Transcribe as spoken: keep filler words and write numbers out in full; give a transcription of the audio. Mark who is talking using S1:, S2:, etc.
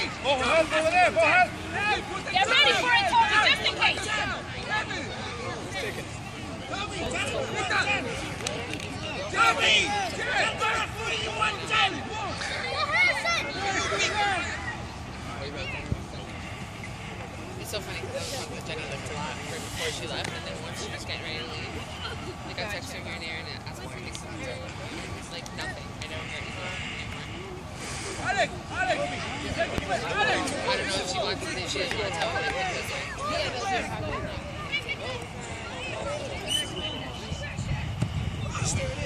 S1: Get ready for it, Toby, just in case.
S2: It's so funny because I was talking with Jenny like a lot before she left, and then once she was getting ready to leave, like I texted her here and there and asked her if something. It's like nothing. I don't hear anything anymore.
S3: Alex, Alex,
S2: I don't know if she wants to, if she doesn't want to tell me because like, yeah,